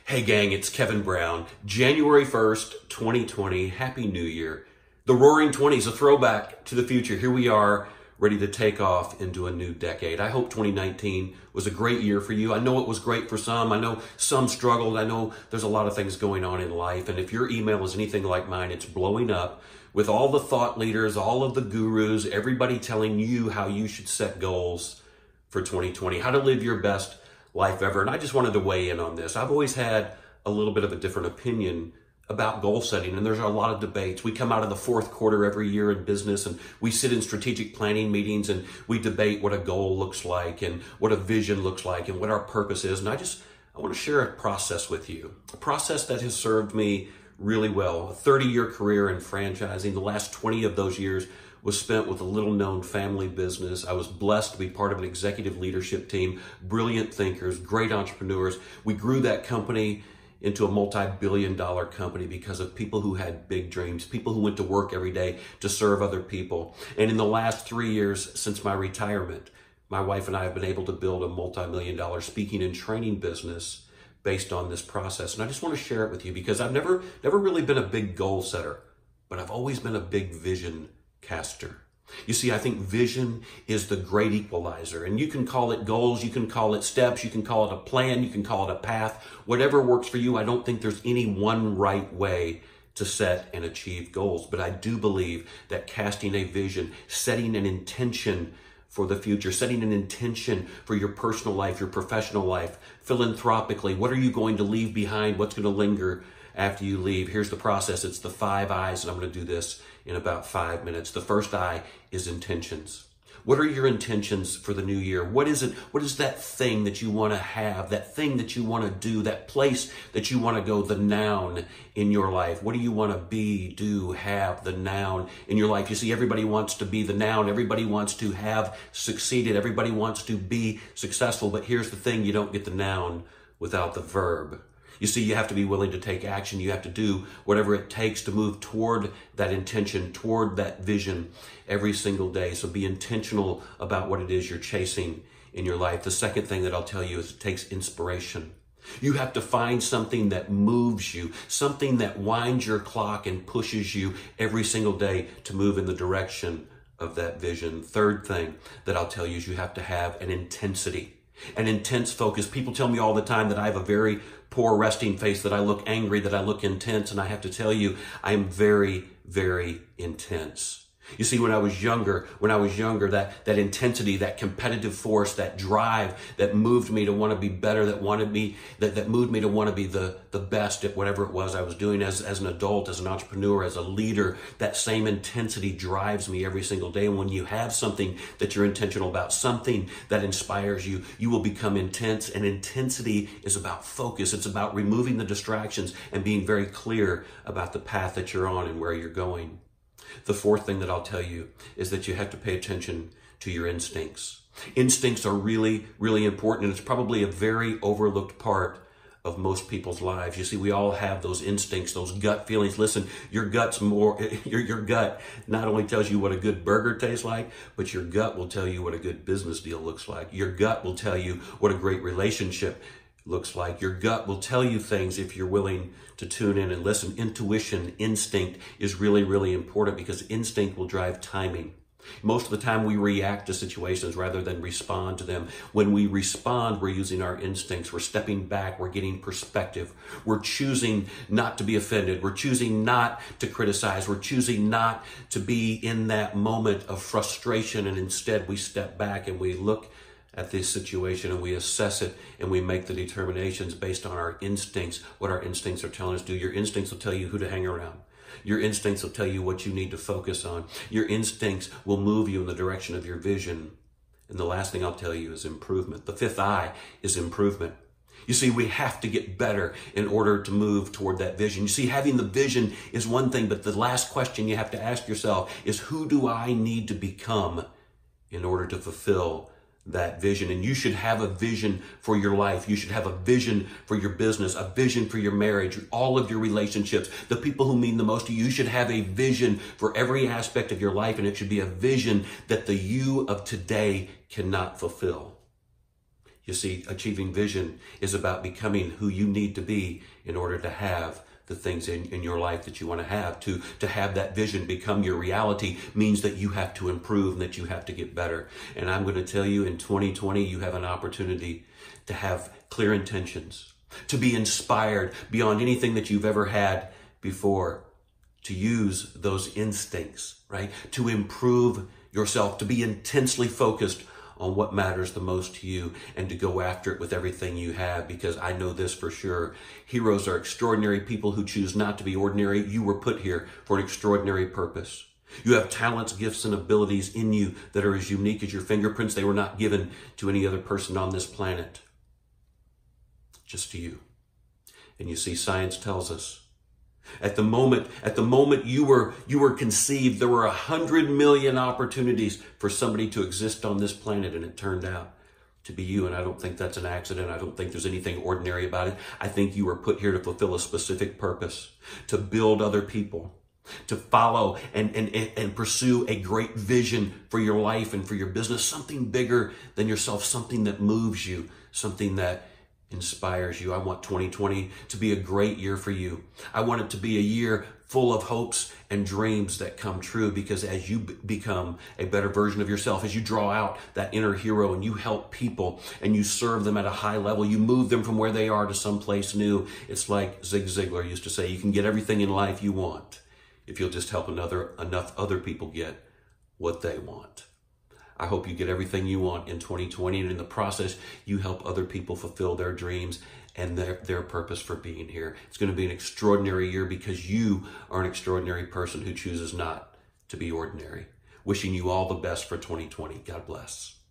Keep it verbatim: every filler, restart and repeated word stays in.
Hey gang, it's Kevin Brown. January first, twenty twenty. Happy New Year. The Roaring Twenties, a throwback to the future. Here we are, ready to take off into a new decade. I hope twenty nineteen was a great year for you. I know it was great for some. I know some struggled. I know there's a lot of things going on in life. And if your email is anything like mine, it's blowing up with all the thought leaders, all of the gurus, everybody telling you how you should set goals for twenty twenty, how to live your best life ever. And I just wanted to weigh in on this. I've always had a little bit of a different opinion about goal setting, and there's a lot of debates. We come out of the fourth quarter every year in business, and we sit in strategic planning meetings, and we debate what a goal looks like, and what a vision looks like, and what our purpose is. And I just, I want to share a process with you, a process that has served me really well. A thirty-year career in franchising. The last twenty of those years was spent with a little-known family business. I was blessed to be part of an executive leadership team, brilliant thinkers, great entrepreneurs. We grew that company into a multi-billion dollar company because of people who had big dreams, people who went to work every day to serve other people. And in the last three years since my retirement, my wife and I have been able to build a multi-million dollar speaking and training business based on this process. And I just want to share it with you because I've never, never really been a big goal setter, but I've always been a big vision caster. You see, I think vision is the great equalizer, and you can call it goals, you can call it steps, you can call it a plan, you can call it a path, whatever works for you. I don't think there's any one right way to set and achieve goals, but I do believe that casting a vision, setting an intention for the future, setting an intention for your personal life, your professional life, philanthropically, what are you going to leave behind? What's going to linger after you leave? Here's the process. It's the five I's, and I'm going to do this in about five minutes. The first I is intentions. What are your intentions for the new year? What is it? What is that thing that you want to have, that thing that you want to do, that place that you want to go, the noun in your life? What do you want to be, do, have, the noun in your life? You see, everybody wants to be the noun. Everybody wants to have succeeded. Everybody wants to be successful. But here's the thing, you don't get the noun without the verb. You see, you have to be willing to take action. You have to do whatever it takes to move toward that intention, toward that vision every single day. So be intentional about what it is you're chasing in your life. The second thing that I'll tell you is it takes inspiration. You have to find something that moves you, something that winds your clock and pushes you every single day to move in the direction of that vision. Third thing that I'll tell you is you have to have an intensity. An intense focus. People tell me all the time that I have a very poor resting face, that I look angry, that I look intense, and I have to tell you, I am very, very intense. You see, when I was younger, when I was younger, that, that intensity, that competitive force, that drive that moved me to want to be better, that wanted me, that, that moved me to want to be the, the best at whatever it was I was doing as, as an adult, as an entrepreneur, as a leader, that same intensity drives me every single day. And when you have something that you're intentional about, something that inspires you, you will become intense. And intensity is about focus. It's about removing the distractions and being very clear about the path that you're on and where you're going. The fourth thing that I'll tell you is that you have to pay attention to your instincts. Instincts are really, really important, and it's probably a very overlooked part of most people's lives. You see, we all have those instincts, those gut feelings. Listen, your gut's more, your, your gut not only tells you what a good burger tastes like, but your gut will tell you what a good business deal looks like. Your gut will tell you what a great relationship looks like. Your gut will tell you things if you're willing to tune in and listen. Intuition, instinct is really, really important because instinct will drive timing. Most of the time we react to situations rather than respond to them. When we respond, we're using our instincts. We're stepping back. We're getting perspective. We're choosing not to be offended. We're choosing not to criticize. We're choosing not to be in that moment of frustration. And instead we step back and we look at this situation and we assess it and we make the determinations based on our instincts, what our instincts are telling us to do. Your instincts will tell you who to hang around. Your instincts will tell you what you need to focus on. Your instincts will move you in the direction of your vision. And the last thing I'll tell you is improvement. The fifth I is improvement. You see, we have to get better in order to move toward that vision. You see, having the vision is one thing, but the last question you have to ask yourself is, who do I need to become in order to fulfill that vision? And you should have a vision for your life. You should have a vision for your business, a vision for your marriage, all of your relationships, the people who mean the most to you. You should have a vision for every aspect of your life, and it should be a vision that the you of today cannot fulfill. You see, achieving vision is about becoming who you need to be in order to have the things in, in your life that you want to have. To, to have that vision become your reality means that you have to improve and that you have to get better. And I'm going to tell you, in twenty twenty, you have an opportunity to have clear intentions, to be inspired beyond anything that you've ever had before, to use those instincts, right? To improve yourself, to be intensely focused on what matters the most to you, and to go after it with everything you have. Because I know this for sure. Heroes are extraordinary people who choose not to be ordinary. You were put here for an extraordinary purpose. You have talents, gifts, and abilities in you that are as unique as your fingerprints. They were not given to any other person on this planet, just to you. And you see, science tells us At the moment, at the moment you were, you were conceived, there were a hundred million opportunities for somebody to exist on this planet, and it turned out to be you. And I don't think that's an accident. I don't think there's anything ordinary about it. I think you were put here to fulfill a specific purpose, to build other people, to follow and, and, and pursue a great vision for your life and for your business, something bigger than yourself, something that moves you, something that inspires you. I want twenty twenty to be a great year for you. I want it to be a year full of hopes and dreams that come true, because as you b- become a better version of yourself, as you draw out that inner hero and you help people and you serve them at a high level, you move them from where they are to someplace new. It's like Zig Ziglar used to say, you can get everything in life you want if you'll just help another enough other people get what they want. I hope you get everything you want in twenty twenty, and in the process, you help other people fulfill their dreams and their, their purpose for being here. It's going to be an extraordinary year because you are an extraordinary person who chooses not to be ordinary. Wishing you all the best for twenty twenty. God bless.